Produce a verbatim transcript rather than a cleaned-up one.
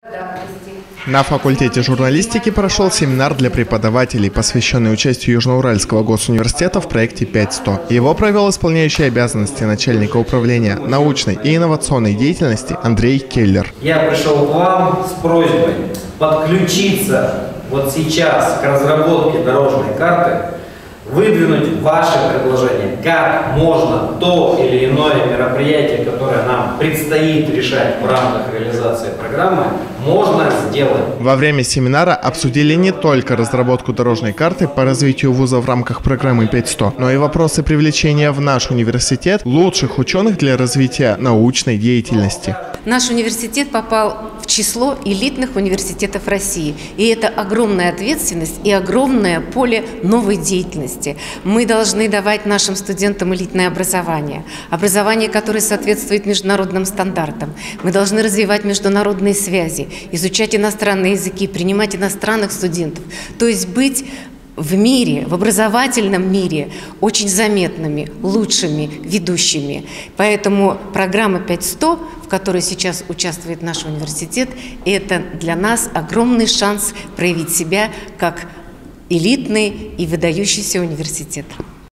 На факультете журналистики прошел семинар для преподавателей, посвященный участию Южноуральского госуниверситета в проекте пять сто. Его провел исполняющий обязанности начальника управления научной и инновационной деятельности Андрей Келлер. Я пришел к вам с просьбой подключиться вот сейчас к разработке дорожной карты, выдвинуть ваши предложения, как можно то или иное мероприятие, которое нам предстоит решать в рамках реализации программы, можно сделать. Во время семинара обсудили не только разработку дорожной карты по развитию вуза в рамках программы пять сто, но и вопросы привлечения в наш университет лучших ученых для развития научной деятельности. Наш университет попал в число элитных университетов России. И это огромная ответственность и огромное поле новой деятельности. Мы должны давать нашим студентам элитное образование. Образование, которое соответствует международным стандартам. Мы должны развивать международные связи, изучать иностранные языки, принимать иностранных студентов. То есть быть в мире, в образовательном мире очень заметными, лучшими, ведущими. Поэтому программа пять сто, в которой сейчас участвует наш университет, это для нас огромный шанс проявить себя как элитный и выдающийся университет.